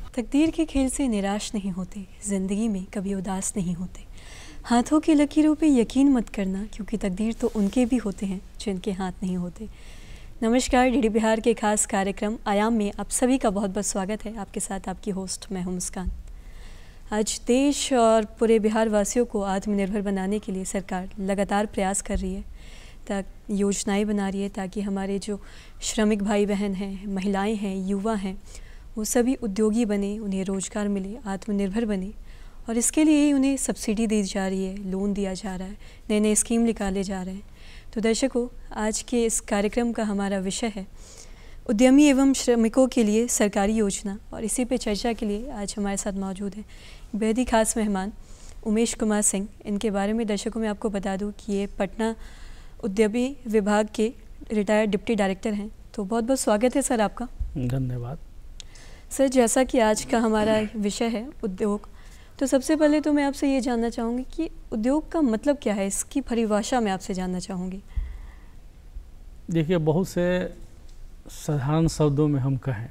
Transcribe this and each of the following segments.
तकदीर के खेल से निराश नहीं होते, ज़िंदगी में कभी उदास नहीं होते। हाथों की लकीरों पे यकीन मत करना, क्योंकि तकदीर तो उनके भी होते हैं जिनके हाथ नहीं होते। नमस्कार, डीडी बिहार के खास कार्यक्रम आयाम में आप सभी का बहुत बहुत स्वागत है। आपके साथ आपकी होस्ट मैं हूं मुस्कान। आज देश और पूरे बिहार वासियों को आत्मनिर्भर बनाने के लिए सरकार लगातार प्रयास कर रही है, योजनाएं बना रही है ताकि हमारे जो श्रमिक भाई बहन हैं, महिलाएं हैं, युवा हैं, वो सभी उद्योगी बने, उन्हें रोज़गार मिले, आत्मनिर्भर बने। और इसके लिए ही उन्हें सब्सिडी दी जा रही है, लोन दिया जा रहा है, नए नए स्कीम निकाले जा रहे हैं। तो दर्शकों, आज के इस कार्यक्रम का हमारा विषय है उद्यमी एवं श्रमिकों के लिए सरकारी योजना, और इसी पे चर्चा के लिए आज हमारे साथ मौजूद हैं बेहद ही खास मेहमान उमेश कुमार सिंह। इनके बारे में दर्शकों मैं आपको बता दूं कि ये पटना उद्यमी विभाग के रिटायर्ड डिप्टी डायरेक्टर हैं। तो बहुत बहुत स्वागत है सर आपका। धन्यवाद सर। जैसा कि आज का हमारा विषय है उद्योग, तो सबसे पहले तो मैं आपसे ये जानना चाहूँगी कि उद्योग का मतलब क्या है, इसकी परिभाषा मैं आपसे जानना चाहूँगी। देखिए, बहुत से साधारण शब्दों में हम कहें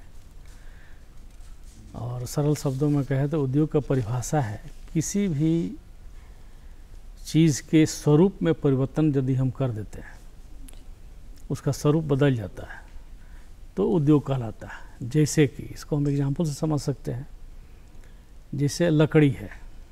और सरल शब्दों में कहें तो उद्योग का परिभाषा है किसी भी चीज़ के स्वरूप में परिवर्तन यदि हम कर देते हैं, उसका स्वरूप बदल जाता है तो उद्योग कहलाता है। जैसे कि इसको हम एग्जाम्पल से समझ सकते हैं, जैसे लकड़ी है,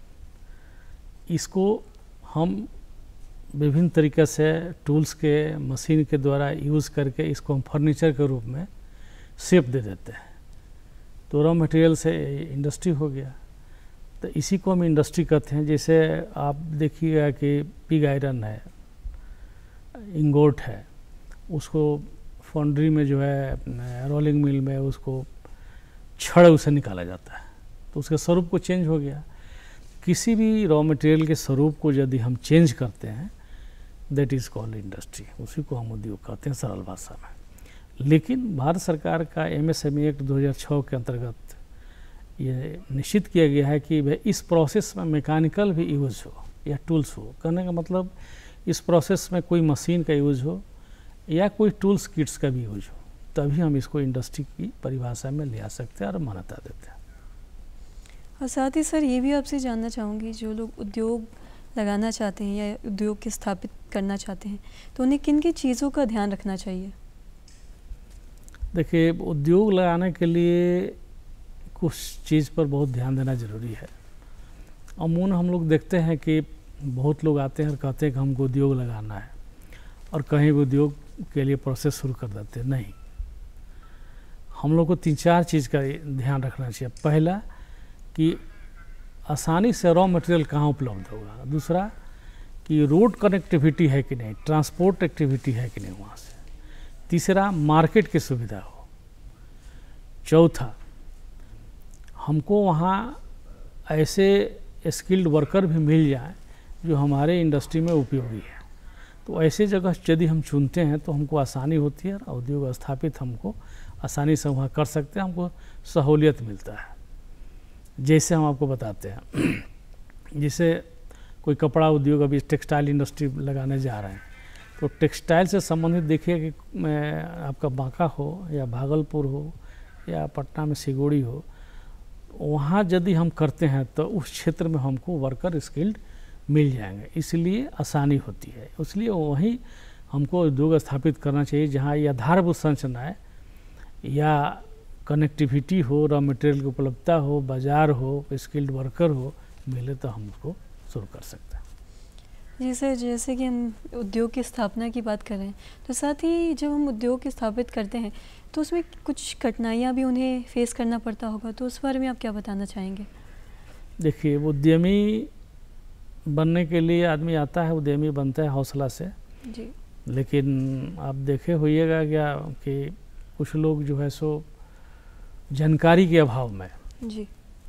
इसको हम विभिन्न तरीके से टूल्स के, मशीन के द्वारा यूज़ करके इसको हम फर्नीचर के रूप में शेप दे देते हैं, तो रॉ मटेरियल से इंडस्ट्री हो गया। तो इसी को हम इंडस्ट्री कहते हैं। जैसे आप देखिएगा कि पिग आयरन है, इंगोट है, उसको फाउंड्री में जो है रोलिंग मिल में उसको छड़ उसे निकाला जाता है, तो उसके स्वरूप को चेंज हो गया। किसी भी रॉ मटेरियल के स्वरूप को यदि हम चेंज करते हैं, दैट इज़ कॉल्ड इंडस्ट्री, उसी को हम उद्योग कहते हैं सरल भाषा में। लेकिन भारत सरकार का MSME एक्ट 2006 के अंतर्गत ये निश्चित किया गया है कि भाई इस प्रोसेस में मैकेनिकल भी यूज़ हो या टूल्स हो। कहने का मतलब इस प्रोसेस में कोई मशीन का यूज़ हो या कोई टूल्स किट्स का भी यूज हो, तभी हम इसको इंडस्ट्री की परिभाषा में ले आ सकते हैं और मान्यता देते हैं। और साथ ही सर ये भी आपसे जानना चाहूँगी, जो लोग उद्योग लगाना चाहते हैं या उद्योग के स्थापित करना चाहते हैं, तो उन्हें किन किन चीज़ों का ध्यान रखना चाहिए? देखिए, उद्योग लगाने के लिए कुछ चीज़ पर बहुत ध्यान देना ज़रूरी है। अमूमन हम लोग देखते हैं कि बहुत लोग आते हैं और कहते हैं कि हमको उद्योग लगाना है, और कहीं भी उद्योग के लिए प्रोसेस शुरू कर देते हैं। नहीं, हम लोग को 3-4 चीज़ का ध्यान रखना चाहिए। पहला कि आसानी से रॉ मटेरियल कहाँ उपलब्ध होगा। दूसरा कि रोड कनेक्टिविटी है कि नहीं, ट्रांसपोर्ट एक्टिविटी है कि नहीं वहाँ से। तीसरा, मार्केट की सुविधा हो। चौथा, हमको वहाँ ऐसे स्किल्ड वर्कर भी मिल जाए जो हमारे इंडस्ट्री में उपयोगी है। तो ऐसे जगह यदि हम चुनते हैं तो हमको आसानी होती है और उद्योग स्थापित हमको आसानी से वहाँ कर सकते हैं, हमको सहूलियत मिलता है। जैसे हम आपको बताते हैं, जैसे कोई कपड़ा उद्योग, अभी टेक्सटाइल इंडस्ट्री लगाने जा रहे हैं, तो टेक्सटाइल से संबंधित देखिए कि आपका बांका हो या भागलपुर हो या पटना में सिगोड़ी हो, वहाँ यदि हम करते हैं तो उस क्षेत्र में हमको वर्कर स्किल्ड मिल जाएंगे, इसलिए आसानी होती है। इसलिए वहीं हमको उद्योग स्थापित करना चाहिए जहाँ ये आधारभूत संरचनाएं या कनेक्टिविटी हो, रॉ मटेरियल की उपलब्धता हो, बाज़ार हो, स्किल्ड वर्कर हो, मिले तो हम उसको शुरू कर सकते हैं। जी सर, जैसे कि हम उद्योग की स्थापना की बात कर रहे हैं, तो साथ ही जब हम उद्योग की स्थापित करते हैं तो उसमें कुछ कठिनाइयाँ भी उन्हें फेस करना पड़ता होगा, तो उस बारे में आप क्या बताना चाहेंगे? देखिए, उद्यमी बनने के लिए आदमी आता है, उद्यमी बनता है हौसला से जी। लेकिन आप देखे होइएगा क्या कि कुछ लोग जो है सो जानकारी के अभाव में जी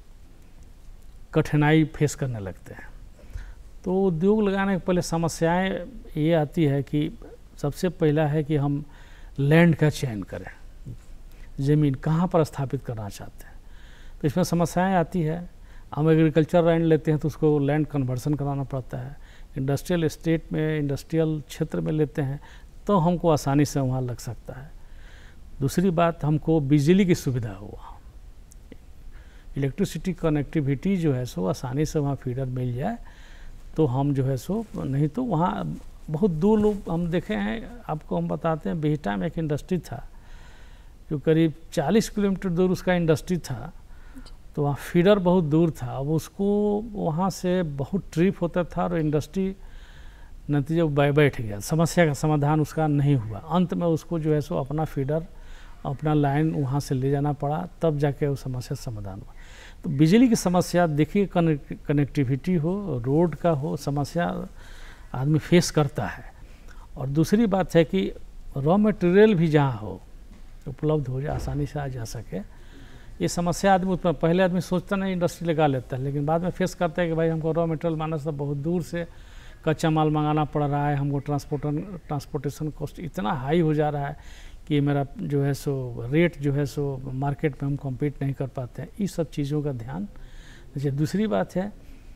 कठिनाई फेस करने लगते हैं। तो उद्योग लगाने के पहले समस्याएं ये आती है कि सबसे पहला है कि हम लैंड का चयन करें, ज़मीन कहाँ पर स्थापित करना चाहते हैं। तो इसमें समस्याएं आती है। हम एग्रीकल्चर लैंड लेते हैं तो उसको लैंड कन्वर्सन कराना पड़ता है। इंडस्ट्रियल एस्टेट में, इंडस्ट्रियल क्षेत्र में लेते हैं तो हमको आसानी से वहाँ लग सकता है। दूसरी बात, हमको बिजली की सुविधा हो। इलेक्ट्रिसिटी कनेक्टिविटी जो है सो आसानी से वहाँ फीडर मिल जाए तो हम जो है सो, नहीं तो वहाँ बहुत दूर लोग हम देखे हैं। आपको हम बताते हैं, बिहटा में एक इंडस्ट्री था जो करीब 40 किलोमीटर दूर उसका इंडस्ट्री था, तो वहाँ फीडर बहुत दूर था। अब उसको वहाँ से बहुत ट्रिप होता था और इंडस्ट्री नतीजा बैठ गया, समस्या का समाधान उसका नहीं हुआ। अंत में उसको जो है सो अपना फीडर, अपना लाइन वहाँ से ले जाना पड़ा, तब जाके वो समस्या समाधान हुआ। तो बिजली की समस्या देखिए, कनेक्टिविटी हो, रोड का हो, समस्या आदमी फेस करता है। और दूसरी बात है कि रॉ मटेरियल भी जहाँ हो उपलब्ध हो जाए, आसानी से आ जा सके, ये समस्या आदमी पहले आदमी सोचता नहीं, इंडस्ट्री लगा लेता है, लेकिन बाद में फेस करता है कि भाई हमको रॉ मटेरियल माना से बहुत दूर से कच्चा माल मंगाना पड़ रहा है, हमको ट्रांसपोर्टेशन कॉस्ट इतना हाई हो जा रहा है कि मेरा जो है सो रेट जो है सो मार्केट में हम कॉम्पीट नहीं कर पाते हैं। इस सब चीज़ों का ध्यान। जैसे दूसरी बात है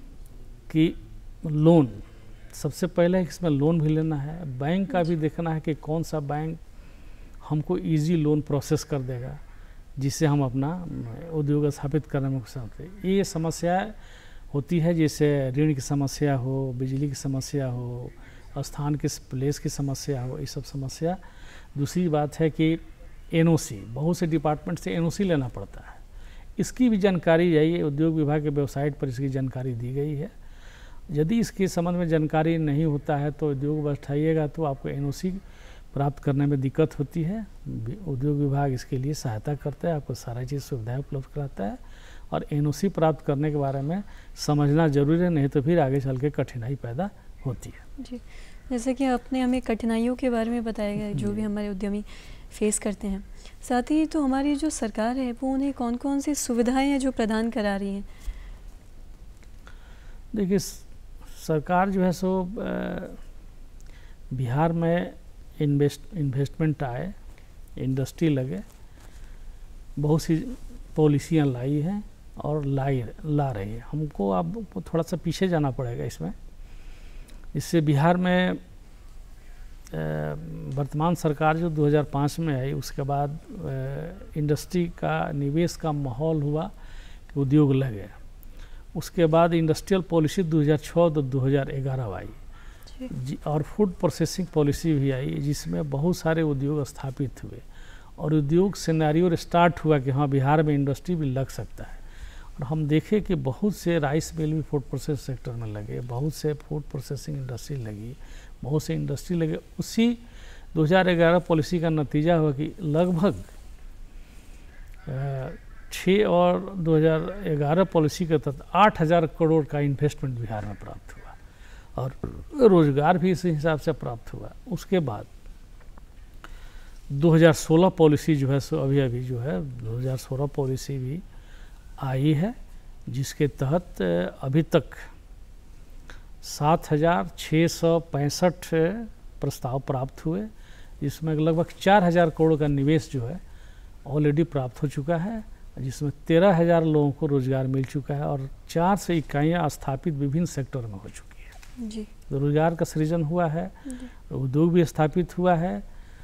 कि लोन, सबसे पहले इसमें लोन भी लेना है, बैंक का भी देखना है कि कौन सा बैंक हमको इजी लोन प्रोसेस कर देगा जिससे हम अपना उद्योग स्थापित करने में कुछ होते। ये समस्या होती है, जैसे ऋण की समस्या हो, बिजली की समस्या हो, स्थान के प्लेस की समस्या हो, ये सब समस्या। दूसरी बात है कि एनओसी, बहुत से डिपार्टमेंट से एनओसी लेना पड़ता है, इसकी भी जानकारी जाइए, उद्योग विभाग के वेबसाइट पर इसकी जानकारी दी गई है। यदि इसके संबंध में जानकारी नहीं होता है तो उद्योग बैठाइएगा तो आपको एनओसी प्राप्त करने में दिक्कत होती है। उद्योग विभाग इसके लिए सहायता करता है, आपको सारा चीज़ सुविधाएं उपलब्ध कराता है। और एनओसी प्राप्त करने के बारे में समझना जरूरी है, नहीं तो फिर आगे चल के कठिनाई पैदा होती है। जी, जैसे कि आपने हमें कठिनाइयों के बारे में बताया गया जो भी हमारे उद्यमी फेस करते हैं, साथ ही तो हमारी जो सरकार है वो उन्हें कौन कौन सी सुविधाएं हैं जो प्रदान करा रही हैं? देखिए, सरकार जो है सो बिहार में इन्वेस्टमेंट आए, इंडस्ट्री लगे, बहुत सी पॉलिसियाँ लाई हैं और ला रही है। हमको अब थोड़ा सा पीछे जाना पड़ेगा इसमें। इससे बिहार में वर्तमान सरकार जो 2005 में आई, उसके बाद इंडस्ट्री का निवेश का माहौल हुआ कि उद्योग लगे। उसके बाद इंडस्ट्रियल पॉलिसी 2006-2011 आई और फूड प्रोसेसिंग पॉलिसी भी आई, जिसमें बहुत सारे उद्योग स्थापित हुए और उद्योग सिनेरियो स्टार्ट हुआ कि हाँ, बिहार में इंडस्ट्री भी लग सकता है। और हम देखें कि बहुत से राइस मिल भी फूड प्रोसेस सेक्टर में लगे, बहुत से फूड प्रोसेसिंग इंडस्ट्री लगी, बहुत से इंडस्ट्री लगे। उसी 2011 पॉलिसी का नतीजा हुआ कि लगभग 6 और 2011 पॉलिसी के तहत 8,000 करोड़ का इन्वेस्टमेंट बिहार में प्राप्त हुआ और रोजगार भी इसी हिसाब से प्राप्त हुआ। उसके बाद 2016 पॉलिसी जो है सो अभी जो है 2016 पॉलिसी भी आई है, जिसके तहत अभी तक 7,665 प्रस्ताव प्राप्त हुए, जिसमें लगभग 4,000 करोड़ का निवेश जो है ऑलरेडी प्राप्त हो चुका है, जिसमें 13,000 लोगों को रोजगार मिल चुका है और 4 से इकाइयाँ स्थापित विभिन्न सेक्टर में हो चुकी है। जी, रोजगार का सृजन हुआ है, उद्योग भी स्थापित हुआ है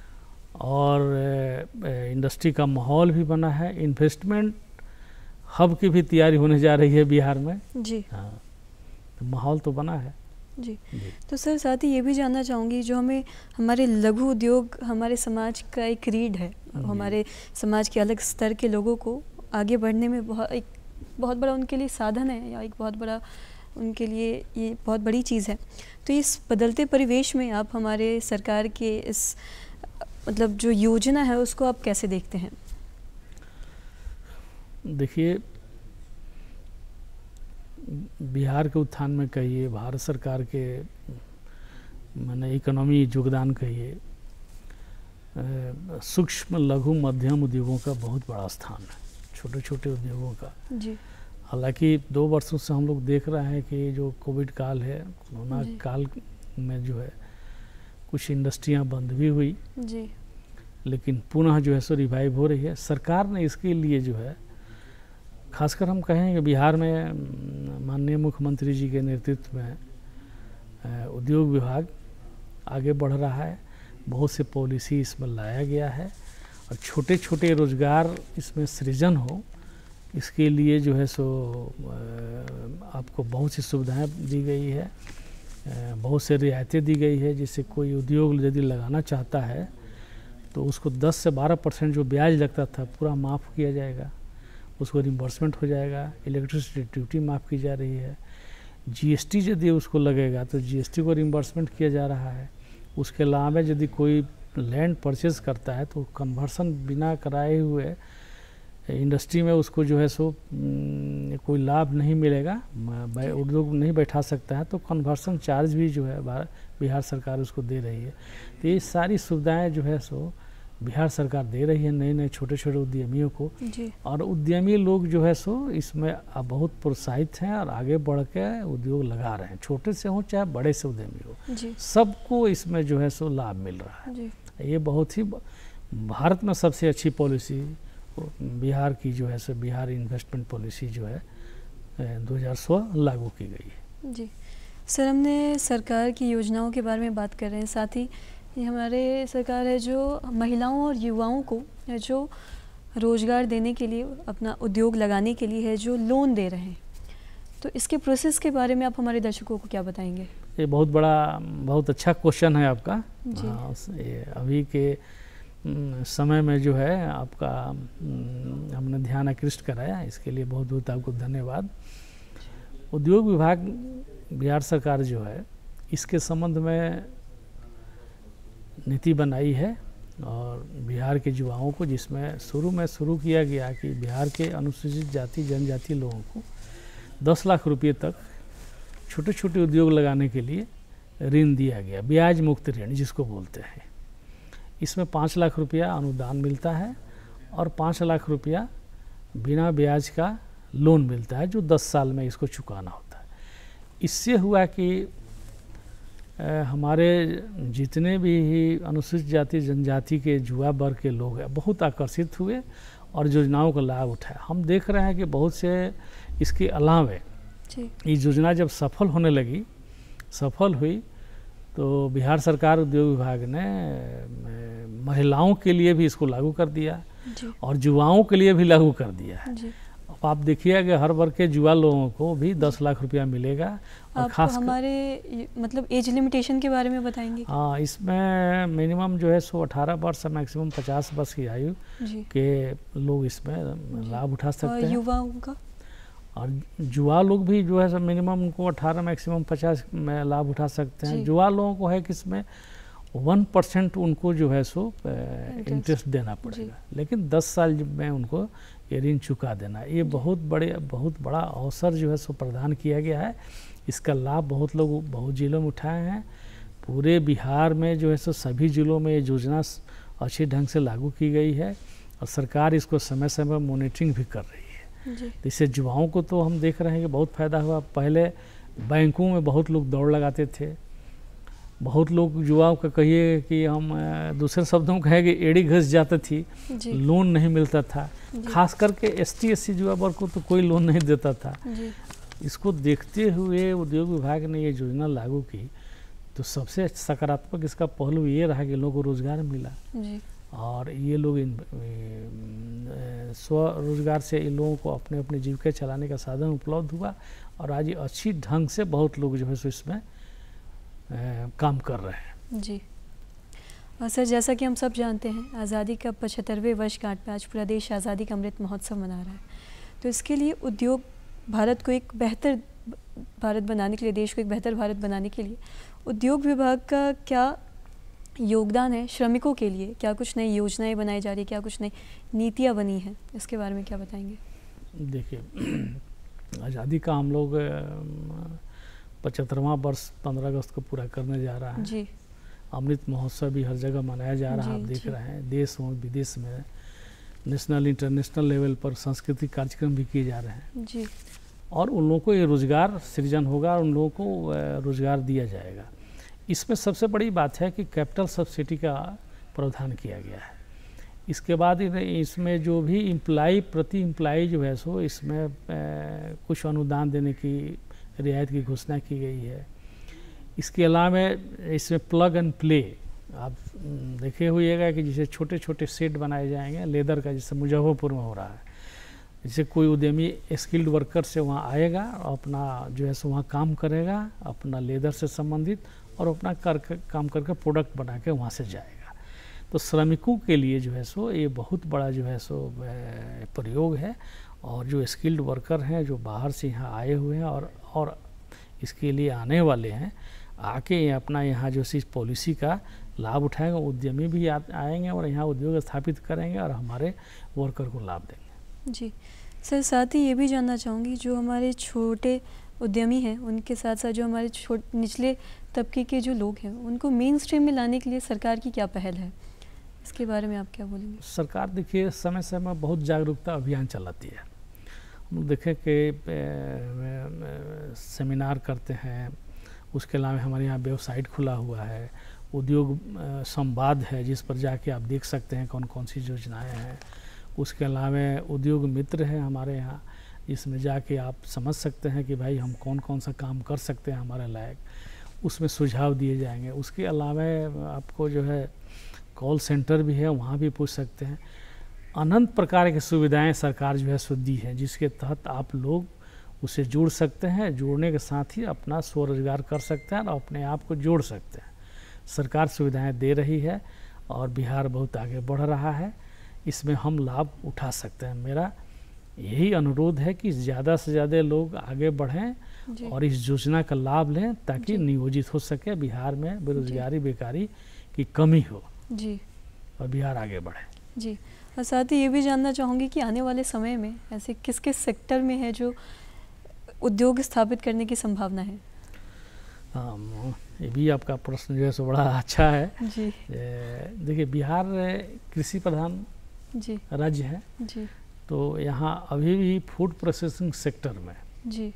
और इंडस्ट्री का माहौल भी बना है। इन्वेस्टमेंट हब की भी तैयारी होने जा रही है बिहार में। जी हाँ, तो माहौल तो बना है। जी, तो सर साथ ही ये भी जानना चाहूँगी, जो हमें हमारे लघु उद्योग हमारे समाज का एक रीढ़ है, हमारे समाज के अलग स्तर के लोगों को आगे बढ़ने में एक बहुत बड़ा उनके लिए साधन है, या एक बहुत बड़ा उनके लिए ये बहुत बड़ी चीज़ है। तो इस बदलते परिवेश में आप हमारे सरकार के इस मतलब जो योजना है उसको आप कैसे देखते हैं? देखिए, बिहार के उत्थान में कहिए, भारत सरकार के माने इकोनॉमी योगदान कहिए, सूक्ष्म लघु मध्यम उद्योगों का बहुत बड़ा स्थान है, छोटे छोटे उद्योगों का। जी, हालांकि 2 वर्षों से हम लोग देख रहे हैं कि जो कोविड काल है, कोरोना काल में जो है कुछ इंडस्ट्रियां बंद भी हुई जी, लेकिन पुनः जो है सो रिवाइव हो रही है। सरकार ने इसके लिए जो है, खासकर हम कहें कि बिहार में माननीय मुख्यमंत्री जी के नेतृत्व में उद्योग विभाग आगे बढ़ रहा है, बहुत से पॉलिसी इसमें लाया गया है और छोटे छोटे रोजगार इसमें सृजन हो, इसके लिए जो है सो आपको बहुत सी सुविधाएं दी गई है, बहुत से रियायतें दी गई है। जिससे कोई उद्योग यदि लगाना चाहता है तो उसको 10 से 12% जो ब्याज लगता था पूरा माफ़ किया जाएगा, उसको रिम्बर्समेंट हो जाएगा। इलेक्ट्रिसिटी ड्यूटी माफ़ की जा रही है। जीएसटी यदि उसको लगेगा तो जीएसटी को रिम्बर्समेंट किया जा रहा है। उसके अलावा यदि कोई लैंड परचेज़ करता है तो कन्वर्सन बिना कराए हुए इंडस्ट्री में उसको जो है सो कोई लाभ नहीं मिलेगा, उद्योग नहीं बैठा सकता है, तो कन्वर्सन चार्ज भी जो है बिहार सरकार उसको दे रही है। तो ये सारी सुविधाएं जो है सो बिहार सरकार दे रही है नए नए छोटे छोटे उद्यमियों को जी। और उद्यमी लोग जो है सो इसमें अब बहुत प्रोत्साहित हैं और आगे बढ़ के उद्योग लगा रहे हैं, छोटे से हों चाहे बड़े से उद्यमी हो, सबको इसमें जो है सो लाभ मिल रहा है जी। ये बहुत ही भारत में सबसे अच्छी पॉलिसी बिहार की जो है सो बिहार इन्वेस्टमेंट पॉलिसी जो है 2016 लागू की गई है जी। सर, हमने सरकार की योजनाओं के बारे में बात कर रहे हैं, साथ ही ये हमारे सरकार है जो महिलाओं और युवाओं को जो रोज़गार देने के लिए, अपना उद्योग लगाने के लिए है जो लोन दे रहे हैं, तो इसके प्रोसेस के बारे में आप हमारे दर्शकों को क्या बताएंगे? ये बहुत अच्छा क्वेश्चन है आपका जी। ये अभी के समय में जो है आपका हमने ध्यान आकृष्ट कराया, इसके लिए बहुत बहुत आपको धन्यवाद। उद्योग विभाग बिहार सरकार जो है इसके संबंध में नीति बनाई है और बिहार के युवाओं को, जिसमें शुरू किया गया कि बिहार के अनुसूचित जाति जनजाति लोगों को 10 लाख रुपये तक छोटे छोटे उद्योग लगाने के लिए ऋण दिया गया, ब्याज मुक्त ऋण जिसको बोलते हैं। इसमें 5 लाख रुपया अनुदान मिलता है और 5 लाख रुपया बिना ब्याज का लोन मिलता है जो 10 साल में इसको चुकाना होता है। इससे हुआ कि हमारे जितने भी अनुसूचित जाति जनजाति के युवा वर्ग के लोग हैं बहुत आकर्षित हुए और योजनाओं का लाभ उठाया। हम देख रहे हैं कि बहुत से इसके अलावे ये योजना जब सफल हुई तो बिहार सरकार उद्योग विभाग ने महिलाओं के लिए भी इसको लागू कर दिया और युवाओं के लिए भी लागू कर दिया है। अब आप देखिए कि हर वर्ग के युवा लोगों को भी 10 लाख रुपया मिलेगा। और खास हमारे मतलब एज लिमिटेशन के बारे में बताएंगे? हाँ, इसमें मिनिमम जो है 18 वर्ष से मैक्सिमम 50 वर्ष की आयु के लोग इसमें लाभ उठा सकते हैं। युवाओं का? और युवा लोग भी जो है सब मिनिमम उनको 18 मैक्सिमम 50 में लाभ उठा सकते हैं। युवा लोगों को है कि इसमें 1% उनको जो है सो इंटरेस्ट देना पड़ेगा, लेकिन 10 साल में उनको ये ऋण चुका देना। ये बहुत बड़ा अवसर जो है सो प्रदान किया गया है। इसका लाभ बहुत जिलों में उठाए हैं। पूरे बिहार में जो है सो सभी जिलों में ये योजना अच्छे ढंग से लागू की गई है और सरकार इसको समय समय मॉनिटरिंग भी कर रही है। इससे युवाओं को तो हम देख रहे हैं कि बहुत फ़ायदा हुआ। पहले बैंकों में बहुत लोग दौड़ लगाते थे, बहुत लोग युवाओं का कहिए कि हम दूसरे शब्दों में कहें कि एड़ी घस जाती थी, लोन नहीं मिलता था। खास करके ST/SC युवा वर्ग को तो कोई लोन नहीं देता था। इसको देखते हुए उद्योग विभाग ने ये योजना लागू की तो सबसे सकारात्मक इसका पहलू ये रहा कि लोगों को रोज़गार मिला और ये लोग स्वरोजगार से इन लोगों को अपने अपने जीविका चलाने का साधन उपलब्ध हुआ और आज अच्छी ढंग से बहुत लोग जो है सो इसमें काम कर रहे हैं जी। और सर, जैसा कि हम सब जानते हैं आज़ादी का 75वें वर्षगांठ पे आज पूरा देश आज़ादी का अमृत महोत्सव मना रहा है, तो इसके लिए उद्योग भारत को एक बेहतर भारत बनाने के लिए, देश को एक बेहतर भारत बनाने के लिए उद्योग विभाग का क्या योगदान है? श्रमिकों के लिए क्या कुछ नई योजनाएं बनाई जा रही है, क्या कुछ नई नीतियां बनी हैं, इसके बारे में क्या बताएंगे? देखिए, आज़ादी का हम लोग 75वां वर्ष 15 अगस्त को पूरा करने जा रहा है जी। अमृत महोत्सव भी हर जगह मनाया जा रहा है, आप देख रहे हैं। देश और विदेश में नेशनल इंटरनेशनल लेवल पर सांस्कृतिक कार्यक्रम भी किए जा रहे हैं जी। और उन लोगों को ये रोज़गार सृजन होगा और उन लोगों को रोज़गार दिया जाएगा। इसमें सबसे बड़ी बात है कि कैपिटल सब्सिडी का प्रावधान किया गया है। इसके बाद इसमें जो भी प्रति एम्प्लाई जो है सो इसमें कुछ अनुदान देने की रियायत की घोषणा की गई है। इसके अलावा इसमें प्लग एंड प्ले आप देखे हुएगा कि जैसे छोटे छोटे सेट बनाए जाएंगे लेदर का, जैसे मुजफ्फरपुर में हो रहा है, जैसे कोई उद्यमी स्किल्ड वर्कर से वहाँ आएगा और अपना जो है सो वहाँ काम करेगा, अपना लेदर से संबंधित, और अपना काम करके प्रोडक्ट बना के वहाँ से जाएगा। तो श्रमिकों के लिए जो है सो ये बहुत बड़ा जो है सो प्रयोग है। और जो स्किल्ड वर्कर हैं जो बाहर से यहाँ आए हुए हैं और इसके लिए आने वाले हैं, आके अपना यहाँ जो इस पॉलिसी का लाभ उठाएंगे, उद्यमी भी आएंगे और यहाँ उद्योग स्थापित करेंगे और हमारे वर्कर को लाभ देंगे। जी सर, साथ ही ये भी जानना चाहूँगी, जो हमारे छोटे उद्यमी हैं उनके साथ साथ जो हमारे निचले तबके के जो लोग हैं उनको मेन स्ट्रीम में लाने के लिए सरकार की क्या पहल है, इसके बारे में आप क्या बोलेंगे? सरकार देखिए समय समय बहुत जागरूकता अभियान चलाती है। हम लोग देखें कि सेमिनार करते हैं, उसके अलावा हमारे यहाँ वेबसाइट खुला हुआ है, उद्योग संवाद है जिस पर जाके आप देख सकते हैं कौन कौन सी योजनाएं हैं। उसके अलावा उद्योग मित्र है हमारे यहाँ, इसमें जाके आप समझ सकते हैं कि भाई हम कौन कौन सा काम कर सकते हैं हमारे लायक, उसमें सुझाव दिए जाएंगे। उसके अलावा आपको जो है कॉल सेंटर भी है, वहाँ भी पूछ सकते हैं। अनंत प्रकार की सुविधाएं सरकार जो है सो दी है, जिसके तहत आप लोग उसे जुड़ सकते हैं, जुड़ने के साथ ही अपना स्वरोजगार कर सकते हैं और अपने आप को जोड़ सकते हैं। सरकार सुविधाएं दे रही है और बिहार बहुत आगे बढ़ रहा है, इसमें हम लाभ उठा सकते हैं। मेरा यही अनुरोध है कि ज़्यादा से ज़्यादा लोग आगे बढ़ें और इस योजना का लाभ लें ताकि नियोजित हो सके, बिहार में बेरोजगारी बेकारी की कमी हो जी और बिहार आगे बढ़े। जी, और साथ ही ये भी जानना चाहूँगी कि आने वाले समय में ऐसे किस किस सेक्टर में है जो उद्योग स्थापित करने की संभावना है? हाँ, ये भी आपका प्रश्न जो है सो बड़ा अच्छा है जी। देखिए बिहार कृषि प्रधान जी राज्य है जी, तो यहाँ अभी भी फूड प्रोसेसिंग सेक्टर में जी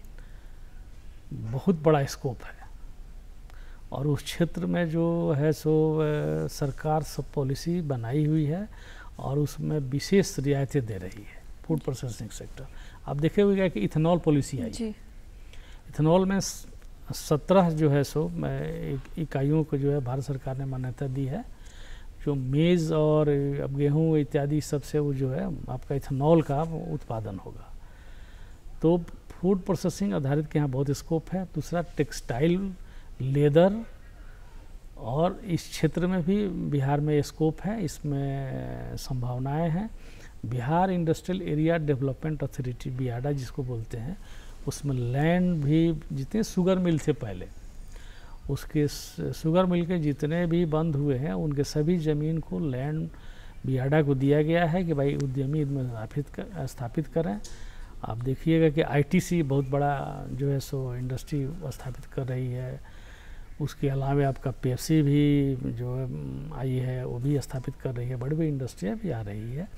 बहुत बड़ा स्कोप है और उस क्षेत्र में जो है सो सरकार सब पॉलिसी बनाई हुई है और उसमें विशेष रियायतें दे रही है फूड प्रोसेसिंग सेक्टर। आप देखे हुए कि इथेनॉल पॉलिसी आई, इथेनॉल में 17 जो है सो इकाइयों को जो है भारत सरकार ने मान्यता दी है, जो मेज़ और अब गेहूँ इत्यादि सबसे वो जो है आपका इथेनॉल का उत्पादन होगा। तो फूड प्रोसेसिंग आधारित के यहाँ बहुत स्कोप है। दूसरा टेक्सटाइल, लेदर, और इस क्षेत्र में भी बिहार में स्कोप है, इसमें संभावनाएं हैं। Bihar industrial area development authority BIADA जिसको बोलते हैं, उसमें लैंड भी जितने शुगर मिल थे पहले, उसके शुगर मिल के जितने भी बंद हुए हैं उनके सभी ज़मीन को लैंड बियाडा को दिया गया है कि भाई उद्यमी इनमें स्थापित करें। आप देखिएगा कि आईटीसी बहुत बड़ा जो है सो इंडस्ट्री स्थापित कर रही है। उसके अलावा आपका पेप्सी भी जो आई है वो भी स्थापित कर रही है, बड़ी बड़ी इंडस्ट्रियाँ भी आ रही है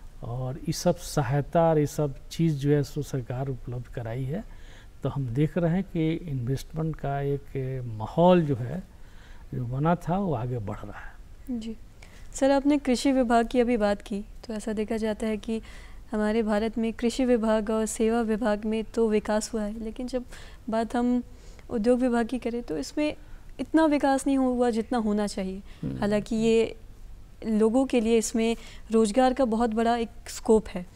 और ये सब सहायता और ये सब चीज़ जो है सो सरकार उपलब्ध कराई है। तो हम देख रहे हैं कि इन्वेस्टमेंट का एक माहौल जो है जो बना था वो आगे बढ़ रहा है। जी सर, आपने कृषि विभाग की अभी बात की, तो ऐसा देखा जाता है कि हमारे भारत में कृषि विभाग और सेवा विभाग में तो विकास हुआ है, लेकिन जब बात हम उद्योग विभाग की करें तो इसमें इतना विकास नहीं हुआ जितना होना चाहिए। हालांकि ये लोगों के लिए इसमें रोजगार का बहुत बड़ा एक स्कोप है,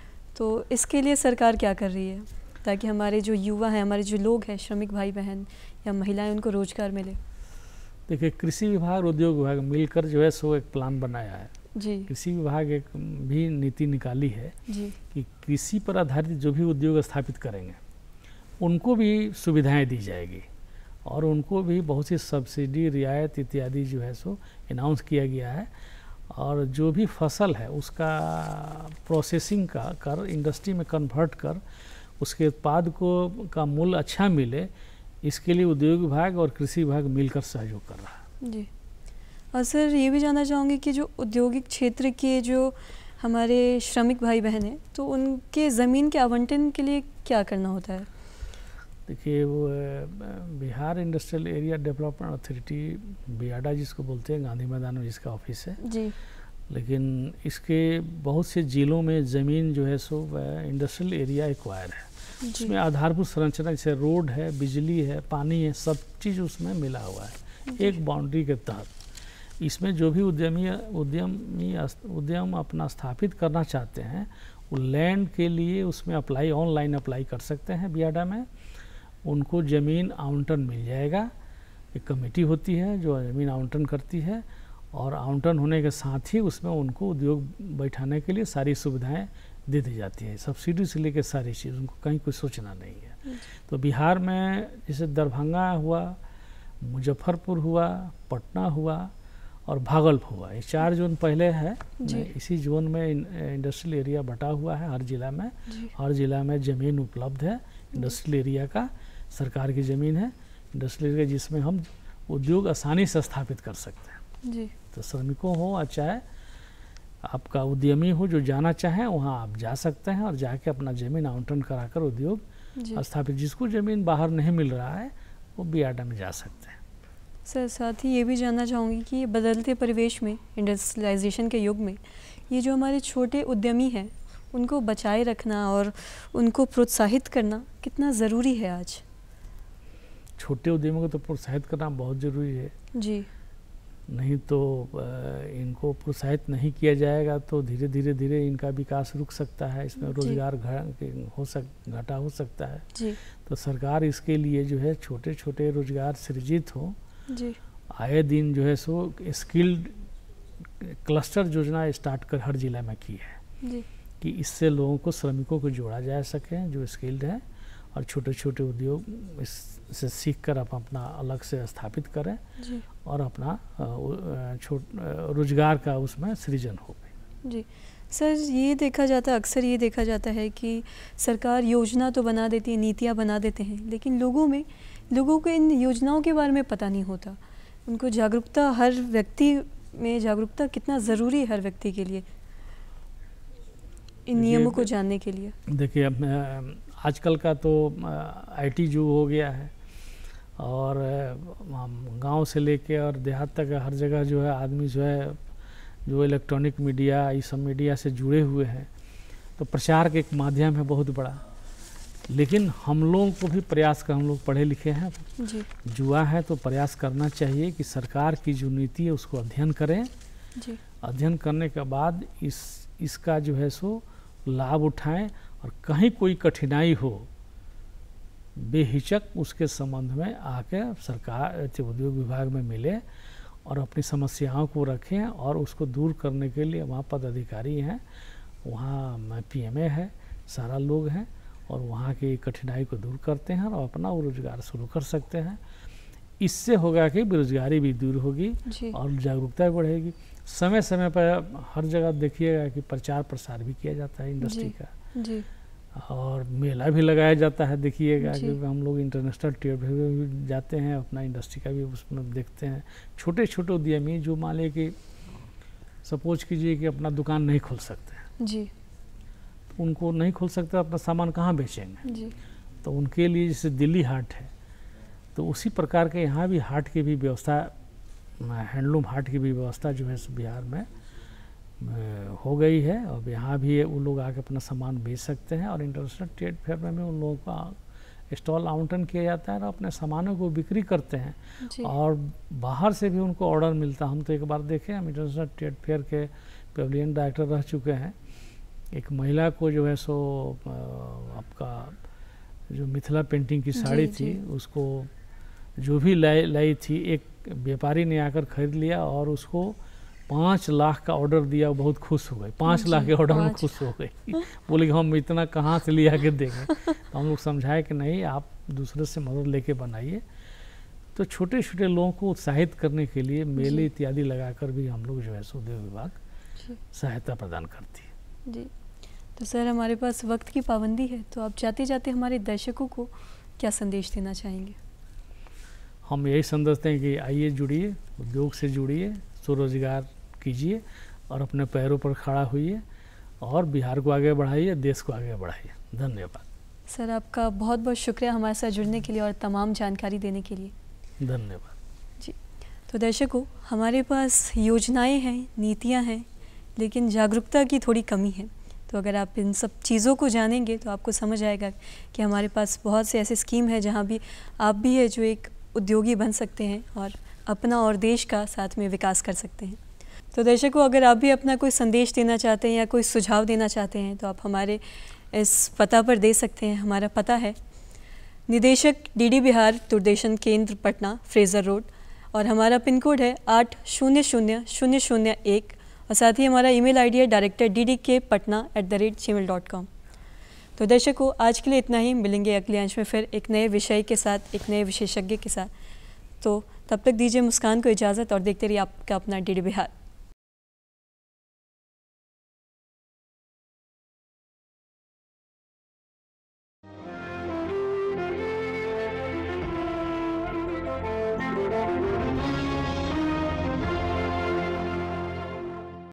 तो इसके लिए सरकार क्या कर रही है ताकि हमारे जो युवा हैं, हमारे जो लोग हैं, श्रमिक भाई बहन या महिलाएं, उनको रोजगार मिले? देखिए कृषि विभाग और उद्योग विभाग मिलकर जो है सो एक प्लान बनाया है जी। कृषि विभाग एक भी नीति निकाली है जी कि कृषि पर आधारित जो भी उद्योग स्थापित करेंगे उनको भी सुविधाएं दी जाएगी और उनको भी बहुत सी सब्सिडी, रियायत इत्यादि जो है सो अनाउंस किया गया है। और जो भी फसल है उसका प्रोसेसिंग कर इंडस्ट्री में कन्वर्ट कर उसके उत्पाद को का मूल्य अच्छा मिले, इसके लिए उद्योग विभाग और कृषि विभाग मिलकर सहयोग कर रहा है। जी। और सर ये भी जानना चाहूँगी कि जो औद्योगिक क्षेत्र के जो हमारे श्रमिक भाई बहन हैं, तो उनके ज़मीन के आवंटन के लिए क्या करना होता है? देखिए वो Bihar industrial area development authority BIADA जिसको बोलते हैं, गांधी मैदान में जिसका ऑफिस है जी, लेकिन इसके बहुत से जिलों में ज़मीन जो है सो इंडस्ट्रियल एरिया एक्वायर है। उसमें आधारभूत संरचना जैसे रोड है, बिजली है, पानी है, सब चीज़ उसमें मिला हुआ है एक बाउंड्री के तहत। इसमें जो भी उद्यम अपना स्थापित करना चाहते हैं वो लैंड के लिए उसमें अप्लाई ऑनलाइन अप्लाई कर सकते हैं बियाडा में। उनको ज़मीन आवंटन मिल जाएगा। एक कमेटी होती है जो ज़मीन आवंटन करती है, और आवंटन होने के साथ ही उसमें उनको उद्योग बैठाने के लिए सारी सुविधाएं दे दी जाती है, सब्सिडी से लेकर सारी चीज़, उनको कहीं कुछ सोचना नहीं है। तो बिहार में जैसे दरभंगा हुआ, मुजफ्फरपुर हुआ, पटना हुआ और भागलपुर हुआ, ये 4 जोन पहले है। इसी जोन में इंडस्ट्रियल एरिया बटा हुआ है हर जिला में। हर जिला में ज़मीन उपलब्ध है इंडस्ट्रियल एरिया का, सरकार की ज़मीन है इंडस्ट्रियल एरिया, जिसमें हम उद्योग आसानी से स्थापित कर सकते हैं जी। तो श्रमिकों हो या चाहे आपका उद्यमी हो, जो जाना चाहें वहाँ आप जा सकते हैं और जाके अपना ज़मीन आवंटन कराकर उद्योग स्थापित, जिसको ज़मीन बाहर नहीं मिल रहा है वो बियाडा में जा सकते हैं। सर साथ ही ये भी जानना चाहूँगी कि बदलते परिवेश में, इंडस्ट्रियलाइजेशन के युग में, ये जो हमारे छोटे उद्यमी हैं उनको बचाए रखना और उनको प्रोत्साहित करना कितना ज़रूरी है आज? छोटे उद्यमियों को तो प्रोत्साहित करना बहुत ज़रूरी है जी। नहीं तो इनको प्रोत्साहित नहीं किया जाएगा तो धीरे धीरे इनका विकास रुक सकता है, इसमें रोजगार घाटा हो सकता है जी। तो सरकार इसके लिए जो है छोटे छोटे रोजगार सृजित हो जी। आए दिन जो है सो स्किल्ड क्लस्टर योजना स्टार्ट कर हर जिला में की है जी। कि इससे लोगों को, श्रमिकों को जोड़ा जा सके जो स्किल्ड है, और छोटे छोटे उद्योग इससे सीख कर आप अपना अलग से स्थापित करें जी। और अपना रोजगार का उसमें सृजन हो जी। सर ये देखा जाता है, अक्सर ये देखा जाता है कि सरकार योजना तो बना देती है, नीतियाँ बना देते हैं, लेकिन लोगों को इन योजनाओं के बारे में पता नहीं होता। उनको जागरूकता, हर व्यक्ति में जागरूकता कितना ज़रूरी है हर व्यक्ति के लिए इन नियमों को जानने के लिए। देखिए आजकल का तो आईटी युग हो गया है, और गांव से लेके और देहात तक हर जगह जो है आदमी जो है जो इलेक्ट्रॉनिक मीडिया, इस सब मीडिया से जुड़े हुए हैं, तो प्रचार के एक माध्यम है बहुत बड़ा। लेकिन हम लोगों को भी प्रयास कर, हम लोग पढ़े लिखे हैं जी। युवा है तो प्रयास करना चाहिए कि सरकार की जो नीति है उसको अध्ययन करें जी। अध्ययन करने के बाद इसका जो है सो लाभ उठाएं, और कहीं कोई कठिनाई हो बेहिचक उसके संबंध में आके सरकार उद्योग विभाग में मिले और अपनी समस्याओं को रखें, और उसको दूर करने के लिए वहाँ पदाधिकारी हैं, वहाँ पीएमए है, सारा लोग हैं, और वहाँ की कठिनाई को दूर करते हैं और अपना वो रोजगार शुरू कर सकते हैं। इससे होगा कि बेरोजगारी भी दूर होगी और जागरूकता भी बढ़ेगी। समय समय पर हर जगह देखिएगा कि प्रचार प्रसार भी किया जाता है इंडस्ट्री का जी। और मेला भी लगाया जाता है, देखिएगा कि हम लोग इंटरनेशनल ट्रेड भी जाते हैं, अपना इंडस्ट्री का भी उसमें देखते हैं। छोटे छोटे उद्यमी जो मान लें कि सपोज कीजिए कि अपना दुकान नहीं खोल सकते जी, तो उनको नहीं खोल सकते, अपना सामान कहाँ बेचेंगे जी। तो उनके लिए जैसे दिल्ली हाट है, तो उसी प्रकार के यहाँ भी हाट की भी व्यवस्था, हैंडलूम हाट की भी व्यवस्था जो है बिहार में हो गई है। और यहाँ भी वो लोग आके अपना सामान बेच सकते हैं, और इंटरनेशनल ट्रेड फेयर में भी उन लोगों का स्टॉल आवंटन किया जाता है और अपने सामानों को बिक्री करते हैं, और बाहर से भी उनको ऑर्डर मिलता है। हम तो एक बार देखे, हम इंटरनेशनल ट्रेड फेयर के पेविलियन डायरेक्टर रह चुके हैं। एक महिला को जो है सो आपका जो मिथिला पेंटिंग की साड़ी थी, उसको जो भी लाई थी, एक व्यापारी ने आकर खरीद लिया और उसको 5 लाख का ऑर्डर दिया। बहुत खुश हो गई, 5 लाख के ऑर्डर में खुश हो गई। बोले कि हम इतना कहाँ से लिया के देंगे। तो हम लोग समझाए कि नहीं, आप दूसरे से मदद लेके बनाइए। तो छोटे छोटे लोगों को उत्साहित करने के लिए मेले इत्यादि लगाकर भी हम लोग जो है उद्योग विभाग सहायता प्रदान करती है जी। तो सर हमारे पास वक्त की पाबंदी है, तो आप जाते जाते हमारे दर्शकों को क्या संदेश देना चाहेंगे? हम यही संदेश दें कि आइए, जुड़िए, उद्योग से जुड़िए, स्वरोजगार कीजिए और अपने पैरों पर खड़ा होइए और बिहार को आगे बढ़ाइए, देश को आगे बढ़ाइए। धन्यवाद सर, आपका बहुत बहुत शुक्रिया हमारे साथ जुड़ने के लिए और तमाम जानकारी देने के लिए। धन्यवाद जी। तो दर्शकों, हमारे पास योजनाएं हैं, नीतियां हैं, लेकिन जागरूकता की थोड़ी कमी है। तो अगर आप इन सब चीज़ों को जानेंगे तो आपको समझ आएगा कि हमारे पास बहुत से ऐसे स्कीम है जहाँ भी आप भी है जो एक उद्योगी बन सकते हैं और अपना और देश का साथ में विकास कर सकते हैं। तो दर्शकों, अगर आप भी अपना कोई संदेश देना चाहते हैं या कोई सुझाव देना चाहते हैं तो आप हमारे इस पता पर दे सकते हैं। हमारा पता है निदेशक डीडी बिहार दूरदर्शन केंद्र पटना, फ्रेज़र रोड, और हमारा पिन कोड है 800001, और साथ ही हमारा ईमेल आईडी है director@ddkpatna@gmail.com। तो दर्शकों, आज के लिए इतना ही। मिलेंगे अगले अंश में फिर एक नए विषय के साथ, एक नए विशेषज्ञ के साथ। तो तब तक दीजिए मुस्कान को इजाज़त और देखते रहिए आपका अपना डीडी बिहार।